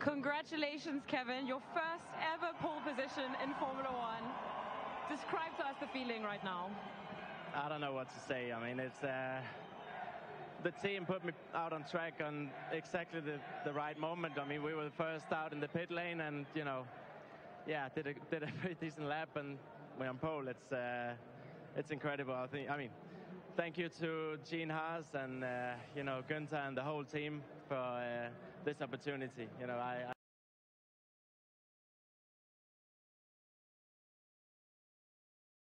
Congratulations, Kevin. Your first ever pole position in Formula One. Describe to us the feeling right now. I don't know what to say. I mean, it's the team put me out on track on exactly the right moment. I mean, we were the first out in the pit lane, and did a pretty decent lap, and we're on pole. It's incredible. I mean, thank you to Haas and Günther and the whole team for this opportunity.